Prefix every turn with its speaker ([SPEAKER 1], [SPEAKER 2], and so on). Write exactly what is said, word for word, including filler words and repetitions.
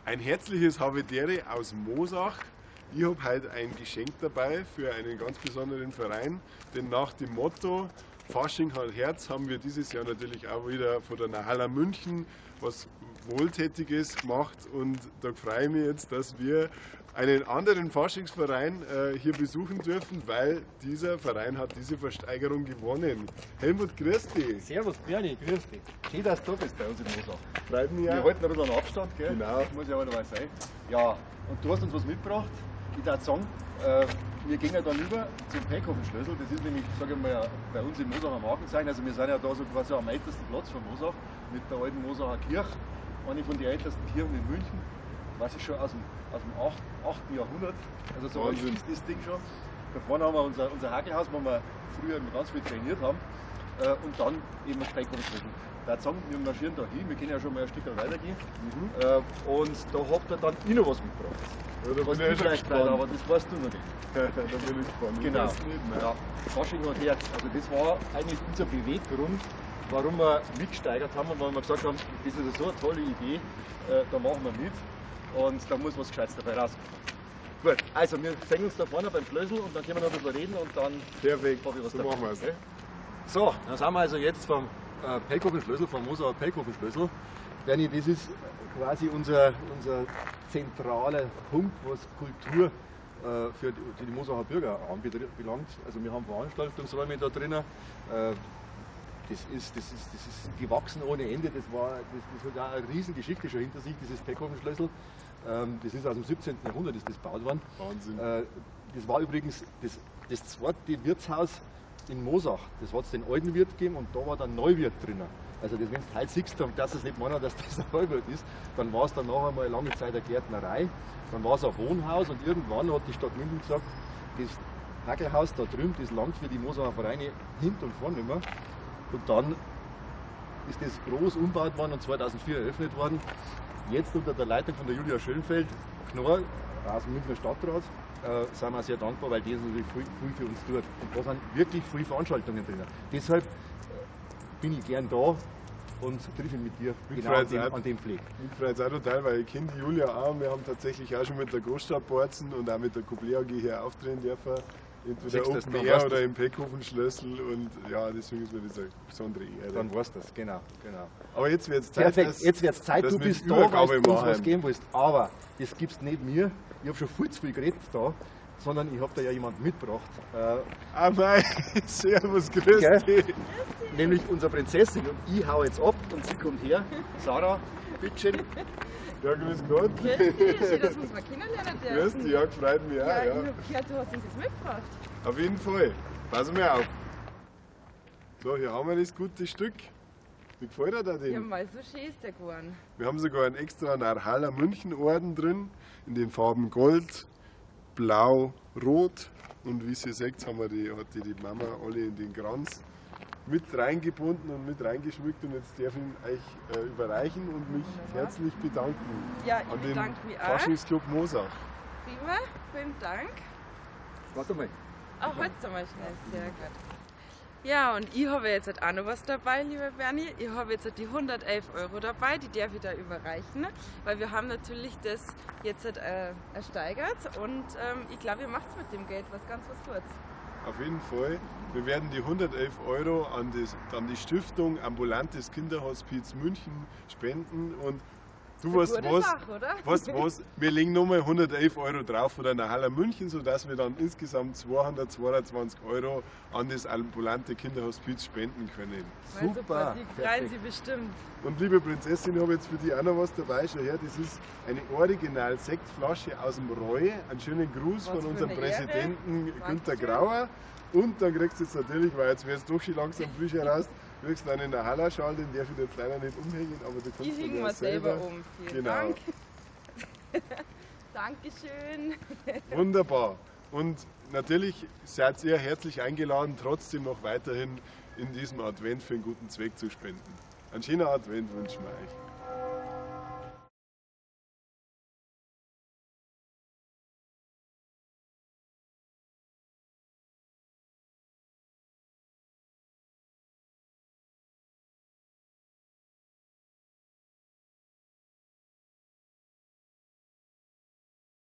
[SPEAKER 1] Ein herzliches Habitäre aus Moosach. Ich habe heute ein Geschenk dabei für einen ganz besonderen Verein, denn nach dem Motto Fasching hat Herz haben wir dieses Jahr natürlich auch wieder von der Nahalla München was Wohltätiges gemacht, und da freue ich mich jetzt, dass wir einen anderen Faschingsverein äh, hier besuchen dürfen, weil dieser Verein hat diese Versteigerung gewonnen. Helmut, grüß dich.
[SPEAKER 2] Servus Berni, grüß dich. Schön, dass du da bist bei uns in Moosach.
[SPEAKER 1] Freut mich
[SPEAKER 2] Wir
[SPEAKER 1] auch.
[SPEAKER 2] halten ein bisschen Abstand, gell?
[SPEAKER 1] Genau.
[SPEAKER 2] Das muss ja auch dabei sein. Ja, und du hast uns was mitgebracht. Ich würde sagen, äh, wir gehen ja dann über zum Peckhofenschlössl. Das ist nämlich, sage ich mal, bei uns in Moosach am Markenzeichen. Also wir sind ja da so quasi am ältesten Platz von Moosach mit der alten Moosacher Kirche. Eine von den ältesten Kirchen in München. Was ist schon aus dem, aus dem achten Jahrhundert. Also so alt ist das Ding schon. Da vorne haben wir unser, unser Hakelhaus, wo wir früher ganz viel trainiert haben. Äh, und dann eben das Peckhofenschlössl. Ich würde sagen, wir marschieren da hin, wir können ja schon mal ein Stück weitergehen. Mhm. Äh, und da habt ihr dann ich noch was mitgebracht.
[SPEAKER 1] Ja, da
[SPEAKER 2] was
[SPEAKER 1] bin ich schon
[SPEAKER 2] vielleicht
[SPEAKER 1] gespannt.
[SPEAKER 2] rein, aber das weißt du noch nicht.
[SPEAKER 1] Da bin ich gespannt.
[SPEAKER 2] Genau.
[SPEAKER 1] Ich weiß nicht, ne?
[SPEAKER 2] Ja, Fasching hat Herz. Also das war eigentlich unser Beweggrund, warum wir mitgesteigert haben und weil wir gesagt haben, das ist so eine tolle Idee, äh, da machen wir mit und da muss was Gescheites dabei rauskommen. Gut, also wir sehen uns da vorne beim Schlüssel und dann können wir noch ein bisschen reden und dann
[SPEAKER 1] Perfekt,
[SPEAKER 2] habe ich was
[SPEAKER 1] so
[SPEAKER 2] dabei.
[SPEAKER 1] machen wir es.
[SPEAKER 2] Okay? So, dann sind wir also jetzt vom äh, Peckhofenschlössl, vom Moosacher Peckhofenschlössl. Berni, das ist quasi unser, unser zentraler Punkt, was Kultur äh, für die, die Moosacher Bürger anbelangt. Also wir haben Veranstaltungsräume da drinnen. Äh, Das ist, das, ist, das ist gewachsen ohne Ende. Das, war, das, das hat auch eine riesen Geschichte schon hinter sich, dieses Peckhofenschlössl. Ähm, das ist aus dem siebzehnten Jahrhundert ist das gebaut worden.
[SPEAKER 1] Wahnsinn.
[SPEAKER 2] Äh, das war übrigens das, das zweite Wirtshaus in Moosach. Das hat es den alten Wirt gegeben und da war der Neuwirt drinnen. Also das, wenn du heute siehst, dass es nicht meinen, dass das ein Neuwirt ist, dann war es dann nachher mal lange Zeit eine Gärtnerei. Dann war es ein Wohnhaus und irgendwann hat die Stadt München gesagt, das Hakelhaus da drüben, das langt für die Moosacher Vereine hinten und vorne nicht mehr. Und dann ist das groß umgebaut worden und zweitausendvier eröffnet worden. Jetzt unter der Leitung von der Julia Schönfeld, Knorr, aus dem Münchner Stadtrat, äh, sind wir sehr dankbar, weil die natürlich viel, viel für uns tut. Und da sind wirklich viele Veranstaltungen drin. Deshalb äh, bin ich gern da und treffe mit dir
[SPEAKER 1] Mich
[SPEAKER 2] genau an
[SPEAKER 1] freut's
[SPEAKER 2] dem,
[SPEAKER 1] auch.
[SPEAKER 2] an dem Fleck.
[SPEAKER 1] Mich freut es auch total, weil ich kenne die Julia auch. Wir haben tatsächlich auch schon mit der Großstadt Borzen und auch mit der Couplé A G hier auftreten dürfen. Entweder
[SPEAKER 2] Siehst du das,
[SPEAKER 1] Open
[SPEAKER 2] dann
[SPEAKER 1] Air
[SPEAKER 2] weißt
[SPEAKER 1] oder
[SPEAKER 2] du's.
[SPEAKER 1] im Peckhofenschlössl, und ja, deswegen ist mir das eine besondere Ehre.
[SPEAKER 2] Dann weißt du das, genau. genau.
[SPEAKER 1] Aber jetzt wird es Zeit,
[SPEAKER 2] Perfekt,
[SPEAKER 1] dass,
[SPEAKER 2] jetzt wird es Zeit,
[SPEAKER 1] dass
[SPEAKER 2] du
[SPEAKER 1] wir
[SPEAKER 2] bist
[SPEAKER 1] die
[SPEAKER 2] da, weil
[SPEAKER 1] Übergabe
[SPEAKER 2] du uns was
[SPEAKER 1] machen.
[SPEAKER 2] geben willst. Aber das gibst nicht mir, ich habe schon viel zu viel geredet da, sondern ich habe da ja jemanden mitgebracht. Äh,
[SPEAKER 1] Ah mei, servus, grüß
[SPEAKER 2] Gell?
[SPEAKER 1] dich.
[SPEAKER 2] nämlich unsere Prinzessin, und ich hau jetzt ab und sie kommt her. Sarah, bitteschön.
[SPEAKER 1] Ja, grüß Gott.
[SPEAKER 3] Grüß dich, schön, dass wir uns mal kennenlernen dürfen.
[SPEAKER 1] Grüß dich, ja, freut mich auch.
[SPEAKER 3] Ja, ich
[SPEAKER 1] Ja.
[SPEAKER 3] habe gehört, du hast uns das mitgebracht.
[SPEAKER 1] Auf jeden Fall. Passen wir auf. So, hier haben wir das gute Stück. Wie gefällt dir da
[SPEAKER 3] Ja,
[SPEAKER 1] den?
[SPEAKER 3] mal so schön ist der geworden.
[SPEAKER 1] Wir haben sogar einen extra Narhalla München Orden drin, in den Farben Gold, Blau, Rot, und wie ihr seht, haben wir die, hat die, die Mama alle in den Kranz mit reingebunden und mit reingeschmückt, und jetzt darf ich ihn euch äh, überreichen und mich
[SPEAKER 3] Wunderbar.
[SPEAKER 1] herzlich bedanken
[SPEAKER 3] Ja, ich
[SPEAKER 1] an den
[SPEAKER 3] bedanke mich auch.
[SPEAKER 1] Faschingsclub Moosach.
[SPEAKER 3] Prima, vielen Dank.
[SPEAKER 2] Warte mal.
[SPEAKER 3] Auch heute mal schnell, sehr gut. Ja, und ich habe jetzt halt auch noch was dabei, liebe Berni. Ich habe jetzt halt die hundertelf Euro dabei, die darf ich da überreichen, weil wir haben natürlich das jetzt halt, äh, ersteigert, und ähm, ich glaube, ihr macht mit dem Geld was ganz was Gutes.
[SPEAKER 1] Auf jeden Fall. Wir werden die hundertelf Euro an, das, an die Stiftung Ambulantes Kinderhospiz München spenden, und du weißt
[SPEAKER 3] Gute
[SPEAKER 1] was,
[SPEAKER 3] Sache, oder?
[SPEAKER 1] weißt was, wir legen nochmal hundertelf Euro drauf von der Nahalla München, sodass wir dann insgesamt zweihundertzweiundzwanzig Euro an das Ambulante Kinderhospiz spenden können.
[SPEAKER 3] Weil super, die freuen
[SPEAKER 2] perfekt.
[SPEAKER 3] sich bestimmt.
[SPEAKER 1] Und liebe Prinzessin, ich habe jetzt für dich auch noch was dabei. Schau her, das ist eine Original-Sektflasche aus dem Reue. Einen schönen Gruß
[SPEAKER 3] Was
[SPEAKER 1] von
[SPEAKER 3] für
[SPEAKER 1] unserem
[SPEAKER 3] eine Ehre.
[SPEAKER 1] Präsidenten Günter
[SPEAKER 3] Dankeschön.
[SPEAKER 1] Grauer. Und dann kriegst du jetzt natürlich, weil jetzt wird es doch schon langsam frisch heraus, kriegst du einen Nahalla-Schal, den darf ich jetzt leider nicht umhängen, aber du kannst
[SPEAKER 3] Die
[SPEAKER 1] ihn
[SPEAKER 3] hängen
[SPEAKER 1] ja
[SPEAKER 3] wir selber um. Vielen
[SPEAKER 1] Genau.
[SPEAKER 3] Dank. Dankeschön.
[SPEAKER 1] Wunderbar. Und natürlich seid ihr herzlich eingeladen, trotzdem noch weiterhin in diesem Advent für einen guten Zweck zu spenden. Einen schönen Advent wünschen wir euch.